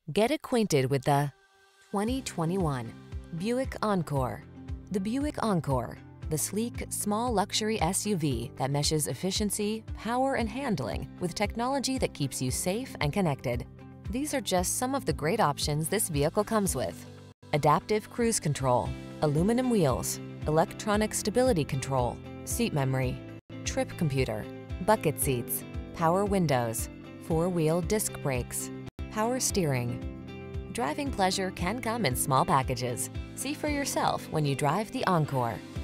Get acquainted with the 2021 Buick Encore. The Buick Encore, the sleek, small luxury SUV that meshes efficiency, power, and handling with technology that keeps you safe and connected. These are just some of the great options this vehicle comes with: adaptive cruise control, aluminum wheels, electronic stability control, seat memory, trip computer, bucket seats, power windows, four-wheel disc brakes, power steering. Driving pleasure can come in small packages. See for yourself when you drive the Encore.